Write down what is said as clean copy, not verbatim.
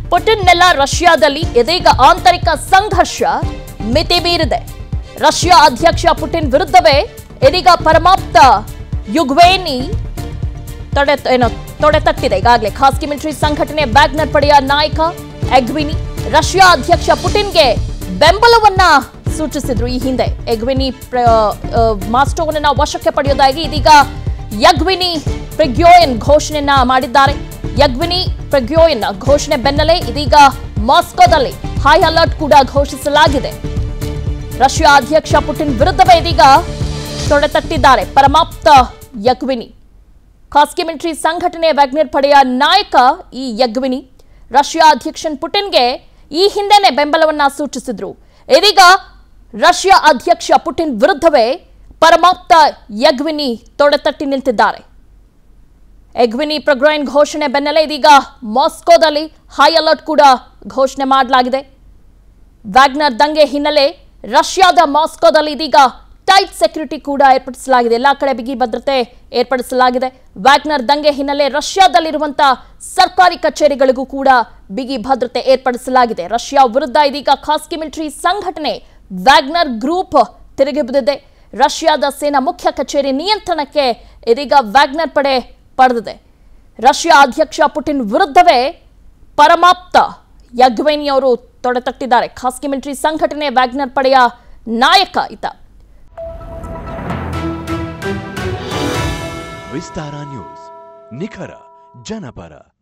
ಪುಟಿನ್ನೆಲ್ಲ ರಷ್ಯಾದಲ್ಲಿ ಇದೀಗ ಆಂತರಿಕ ಸಂಘರ್ಷ ಮಿತಿ ಮೀರಿದೆ. ರಷ್ಯಾ ಅಧ್ಯಕ್ಷ ಪುಟಿನ್ ವಿರುದ್ಧವೇ ಇದೀಗ ಪರಮಾಪ್ತ ಯುಗ್ವೇನಿ ತೊಡೆತಟ್ಟಿದೆ. ಈಗಾಗಲೇ ಖಾಸಗಿ ಮಿಲಿಟರಿ ಸಂಘಟನೆ ವ್ಯಾಗ್ನರ್ ಪಡೆಯ ನಾಯಕ ಎಗ್ವಿನಿ ರಷ್ಯಾ ಅಧ್ಯಕ್ಷ ಪುಟಿನ್ಗೆ ಬೆಂಬಲವನ್ನ ಸೂಚಿಸಿದ್ರು. ಈ ಹಿಂದೆ ಎಗ್ವಿನಿ ಮಾಸ್ಟೋವನ್ನ ವಶಕ್ಕೆ ಪಡೆಯೋದಾಗಿ ಇದೀಗ ಯಗ್ವಿನಿ ಪ್ರಿಗ್ಯೋಯನ್ ಘೋಷಣೆಯನ್ನ ಮಾಡಿದ್ದಾರೆ. ಯಗ್ವಿನಿ ಪ್ರಿಗ್ಯೋಯನ್ ಘೋಷಣೆ ಬೆನ್ನಲ್ಲೇ ಇದೀಗ ಮಾಸ್ಕೋದಲ್ಲಿ ಹೈ ಅಲರ್ಟ್ ಕೂಡ ಘೋಷಿಸಲಾಗಿದೆ. ರಷ್ಯಾ ಅಧ್ಯಕ್ಷ ಪುಟಿನ್ ವಿರುದ್ಧವೇ ಇದೀಗ ತೊಡೆತಟ್ಟಿದ್ದಾರೆ ಪರಮಾಪ್ತ ಯಗ್ವಿನಿ. ಖಾಸಗಿ ಮಿಲಿಟರಿ ಸಂಘಟನೆ ವ್ಯಾಗ್ನರ್ ಪಡೆಯ ನಾಯಕ ಈ ಯಗ್ವಿನಿ ರಷ್ಯಾ ಅಧ್ಯಕ್ಷ ಪುಟಿನ್ಗೆ ಈ ಹಿಂದೆನೆ ಬೆಂಬಲವನ್ನ ಸೂಚಿಸಿದ್ರು. ಇದೀಗ ರಷ್ಯಾ ಅಧ್ಯಕ್ಷ ಪುಟಿನ್ ವಿರುದ್ಧವೇ ಪರಮಾಪ್ತ ಯಗ್ವಿನಿ ತೊಡೆತಟ್ಟಿ ನಿಂತಿದ್ದಾರೆ. ಎಗ್ವಿನಿ ಪ್ರಿಗ್ಯೋಯನ್ ಘೋಷಣೆ ಬೆನ್ನಲ್ಲೇ ಇದೀಗ ಮಾಸ್ಕೋದಲ್ಲಿ ಹೈ ಅಲರ್ಟ್ ಕೂಡ ಘೋಷಣೆ ಮಾಡಲಾಗಿದೆ. ವ್ಯಾಗ್ನರ್ ದಂಗೆ ಹಿನ್ನೆಲೆ ರಷ್ಯಾದ ಮಾಸ್ಕೋದಲ್ಲಿ ಇದೀಗ ಟೈಟ್ ಸೆಕ್ಯೂರಿಟಿ ಕೂಡ ಏರ್ಪಡಿಸಲಾಗಿದೆ. ಎಲ್ಲಾ ಕಡೆ ಬಿಗಿ ಭದ್ರತೆ ಏರ್ಪಡಿಸಲಾಗಿದೆ. ವ್ಯಾಗ್ನರ್ ದಂಗೆ ಹಿನ್ನೆಲೆ ರಷ್ಯಾದಲ್ಲಿರುವಂತಹ ಸರ್ಕಾರಿ ಕಚೇರಿಗಳಿಗೂ ಕೂಡ ಬಿಗಿ ಭದ್ರತೆ ಏರ್ಪಡಿಸಲಾಗಿದೆ. ರಷ್ಯಾ ವಿರುದ್ಧ ಇದೀಗ ಖಾಸಗಿ ಮಿಲಿಟರಿ ಸಂಘಟನೆ ವ್ಯಾಗ್ನರ್ ಗ್ರೂಪ್ ತಿರುಗಿ ಬಿದ್ದಿದೆ. ರಷ್ಯಾದ ಸೇನಾ ಮುಖ್ಯ ಕಚೇರಿ ನಿಯಂತ್ರಣಕ್ಕೆ ಇದೀಗ ವ್ಯಾಗ್ನರ್ ಪಡೆ ಪಡೆದಿದೆ. ರಷ್ಯಾ ಅಧ್ಯಕ್ಷ ಪುಟಿನ್ ವಿರುದ್ಧವೇ ಪರಮಾಪ್ತ ಯಗ್ವೇನಿ ಅವರು ತೊಡೆತಟ್ಟಿದ್ದಾರೆ. ಖಾಸಗಿ ಮಿಲಿಟರಿ ಸಂಘಟನೆ ವ್ಯಾಗ್ನರ್ ಪಡೆಯ ನಾಯಕ ಈತ. ವಿಸ್ತಾರ ನ್ಯೂಸ್ ನಿಖರ ಜನಪರ.